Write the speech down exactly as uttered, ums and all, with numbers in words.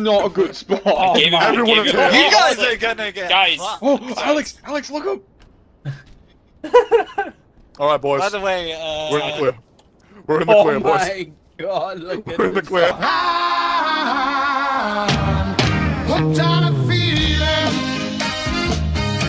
not a good spot. Oh, Give it- Everyone give it- of You guys are gonna get. Guys. Oh, Alex, Alex, look up. All right, boys. By the way, uh. We're in the clear. We're in the Oh clear, boys. my god, look at We're in the clear. this.